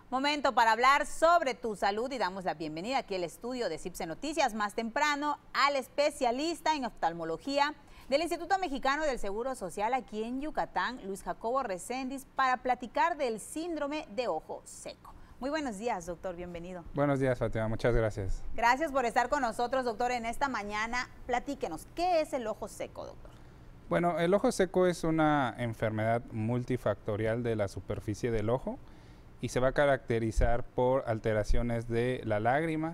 Momento para hablar sobre tu salud y damos la bienvenida aquí al estudio de CIPSE Noticias más temprano al especialista en oftalmología del Instituto Mexicano del Seguro Social aquí en Yucatán, Luis Jacobo Reséndiz, para platicar del síndrome de ojo seco. Muy buenos días, doctor, bienvenido. Buenos días, Fátima, muchas gracias. Gracias por estar con nosotros, doctor, en esta mañana. Platíquenos, ¿qué es el ojo seco, doctor? Bueno, el ojo seco es una enfermedad multifactorial de la superficie del ojo y se va a caracterizar por alteraciones de la lágrima,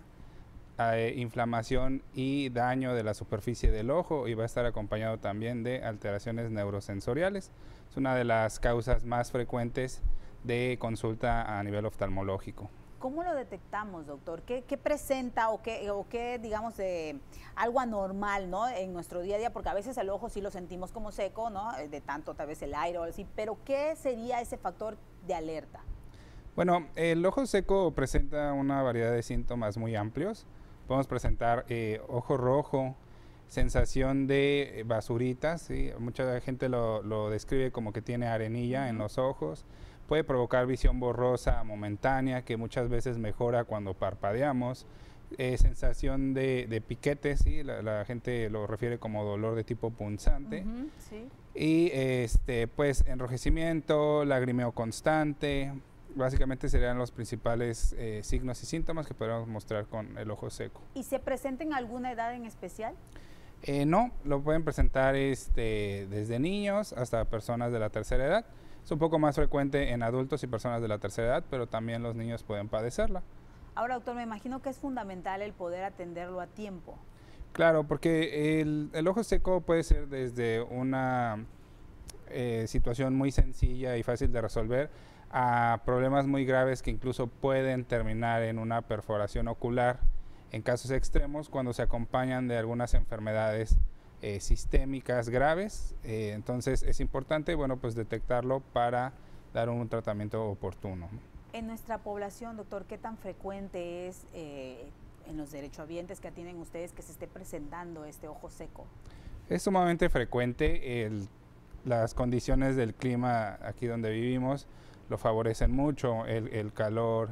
inflamación y daño de la superficie del ojo, y va a estar acompañado también de alteraciones neurosensoriales. Es una de las causas más frecuentes de consulta a nivel oftalmológico. ¿Cómo lo detectamos, doctor? ¿Qué presenta o qué digamos, algo anormal, ¿no?, en nuestro día a día? Porque a veces el ojo sí lo sentimos como seco, ¿no?, de tanto tal vez el aire o así, pero ¿qué sería ese factor de alerta? Bueno, el ojo seco presenta una variedad de síntomas muy amplios. Podemos presentar ojo rojo, sensación de basuritas, ¿sí? Mucha gente lo describe como que tiene arenilla en los ojos. Puede provocar visión borrosa momentánea, que muchas veces mejora cuando parpadeamos. Sensación de piquetes, ¿sí? La gente lo refiere como dolor de tipo punzante. Sí. Y pues enrojecimiento, lagrimeo constante. Básicamente serían los principales signos y síntomas que podemos mostrar con el ojo seco. ¿Y se presenta en alguna edad en especial? No, lo pueden presentar desde niños hasta personas de la tercera edad. Es un poco más frecuente en adultos y personas de la tercera edad, pero también los niños pueden padecerla. Ahora, doctor, me imagino que es fundamental el poder atenderlo a tiempo. Claro, porque el ojo seco puede ser desde una situación muy sencilla y fácil de resolver a problemas muy graves que incluso pueden terminar en una perforación ocular en casos extremos cuando se acompañan de algunas enfermedades sistémicas graves. Entonces es importante, bueno, pues detectarlo para dar un tratamiento oportuno. En nuestra población, doctor, ¿qué tan frecuente es en los derechohabientes que atienden ustedes que se esté presentando este ojo seco? Es sumamente frecuente. Las condiciones del clima aquí donde vivimos lo favorecen mucho, el calor,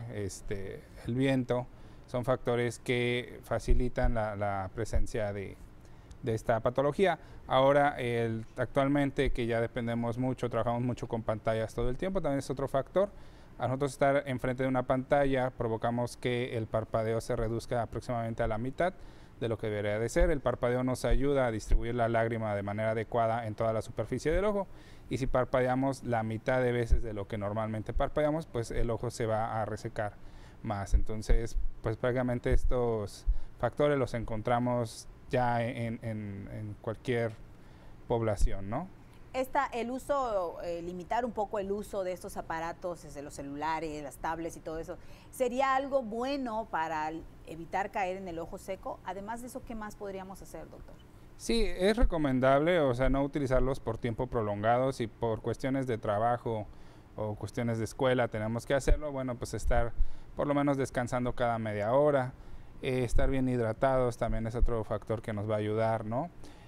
el viento, son factores que facilitan la presencia de esta patología. Ahora, actualmente que ya dependemos mucho, trabajamos mucho con pantallas todo el tiempo, también es otro factor. A nosotros estar enfrente de una pantalla provocamos que el parpadeo se reduzca aproximadamente a la mitad de lo que debería de ser. El parpadeo nos ayuda a distribuir la lágrima de manera adecuada en toda la superficie del ojo, y si parpadeamos la mitad de veces de lo que normalmente parpadeamos, pues el ojo se va a resecar más. Entonces, pues prácticamente estos factores los encontramos ya en cualquier población, ¿no? Limitar un poco el uso de estos aparatos, desde los celulares, las tablets y todo eso, ¿sería algo bueno para evitar caer en el ojo seco? Además de eso, ¿qué más podríamos hacer, doctor? Sí, es recomendable, o sea, no utilizarlos por tiempo prolongado. Si por cuestiones de trabajo o cuestiones de escuela tenemos que hacerlo, bueno, pues estar por lo menos descansando cada media hora, estar bien hidratados también es otro factor que nos va a ayudar, ¿no?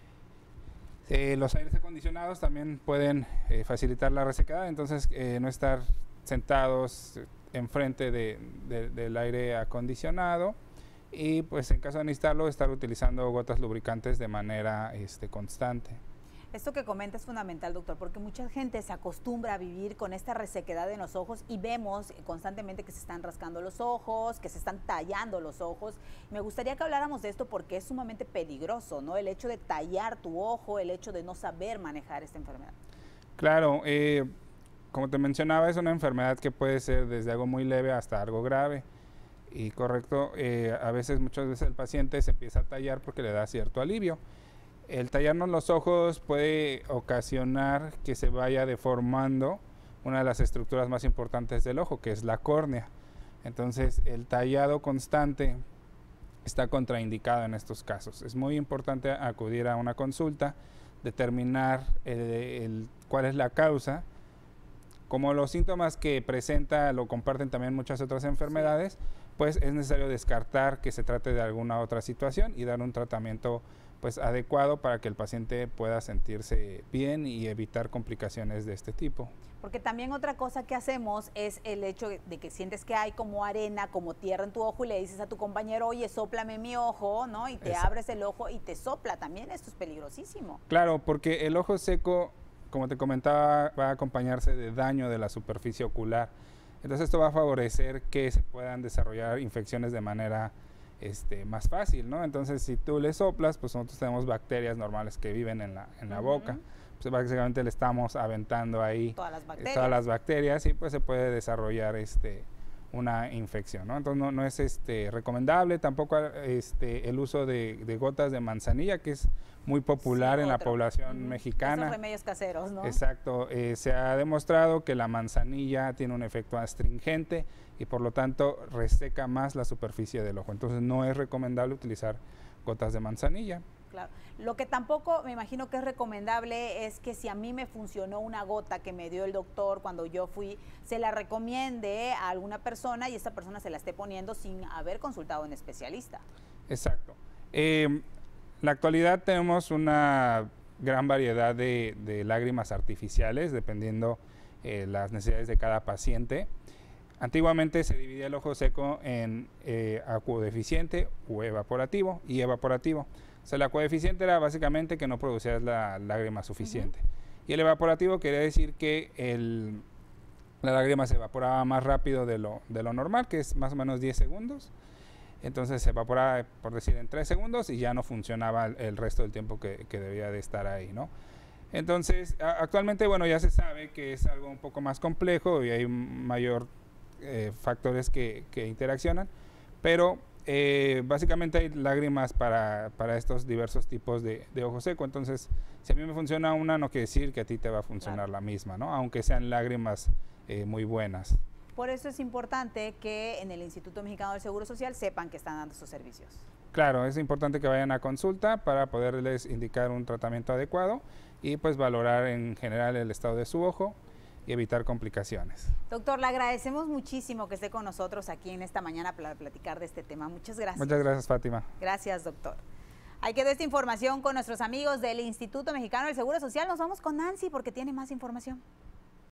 Los aires acondicionados también pueden facilitar la resecada, entonces no estar sentados enfrente del aire acondicionado, y pues en caso de necesitarlo, estar utilizando gotas lubricantes de manera constante. Esto que comenta es fundamental, doctor, porque mucha gente se acostumbra a vivir con esta resequedad en los ojos y vemos constantemente que se están rascando los ojos, que se están tallando los ojos. Me gustaría que habláramos de esto porque es sumamente peligroso, ¿no? El hecho de tallar tu ojo, el hecho de no saber manejar esta enfermedad. Claro, como te mencionaba, es una enfermedad que puede ser desde algo muy leve hasta algo grave. Y correcto, muchas veces el paciente se empieza a tallar porque le da cierto alivio. El tallarnos los ojos puede ocasionar que se vaya deformando una de las estructuras más importantes del ojo, que es la córnea. Entonces, el tallado constante está contraindicado en estos casos. Es muy importante acudir a una consulta, determinar cuál es la causa. Como los síntomas que presenta lo comparten también muchas otras enfermedades, pues es necesario descartar que se trate de alguna otra situación y dar un tratamiento pues adecuado para que el paciente pueda sentirse bien y evitar complicaciones de este tipo. Porque también otra cosa que hacemos es el hecho de que sientes que hay como arena, como tierra en tu ojo y le dices a tu compañero, oye, sóplame mi ojo, ¿no? Y te abres el ojo y te sopla también. Esto es peligrosísimo. Claro, porque el ojo seco, como te comentaba, va a acompañarse de daño de la superficie ocular. Entonces esto va a favorecer que se puedan desarrollar infecciones de manera más fácil, ¿no? Entonces si tú le soplas, pues nosotros tenemos bacterias normales que viven en la boca. Pues básicamente le estamos aventando ahí todas las bacterias y pues se puede desarrollar una infección, ¿no? Entonces no es recomendable tampoco el uso de gotas de manzanilla, que es muy popular en la población mexicana. Esos remedios caseros, ¿no? Exacto. Se ha demostrado que la manzanilla tiene un efecto astringente y por lo tanto reseca más la superficie del ojo. Entonces no es recomendable utilizar gotas de manzanilla. Claro. Lo que tampoco me imagino que es recomendable es que si a mí me funcionó una gota que me dio el doctor cuando yo fui, se la recomiende a alguna persona y esta persona se la esté poniendo sin haber consultado a un especialista. Exacto. En la actualidad tenemos una gran variedad de lágrimas artificiales dependiendo las necesidades de cada paciente. Antiguamente se dividía el ojo seco en acuodeficiente o evaporativo y evaporativo. O sea, el acuodeficiente era básicamente que no producías la lágrima suficiente. Y el evaporativo quería decir que la lágrima se evaporaba más rápido de lo normal, que es más o menos 10 segundos. Entonces se evaporaba, por decir, en 3 segundos y ya no funcionaba el resto del tiempo que debía de estar ahí, ¿no? Entonces, actualmente, bueno, ya se sabe que es algo un poco más complejo y hay mayor factores que interaccionan, pero básicamente hay lágrimas para estos diversos tipos de ojo seco. Entonces, si a mí me funciona una, no quiere decir que a ti te va a funcionar la misma, ¿no? Aunque sean lágrimas muy buenas. Por eso es importante que en el Instituto Mexicano del Seguro Social sepan que están dando estos servicios. Claro, es importante que vayan a consulta para poderles indicar un tratamiento adecuado y pues valorar en general el estado de su ojo y evitar complicaciones. Doctor, le agradecemos muchísimo que esté con nosotros aquí en esta mañana para platicar de este tema. Muchas gracias. Muchas gracias, Fátima. Gracias, doctor. Ahí quedó esta información con nuestros amigos del Instituto Mexicano del Seguro Social. Nos vamos con Nancy porque tiene más información.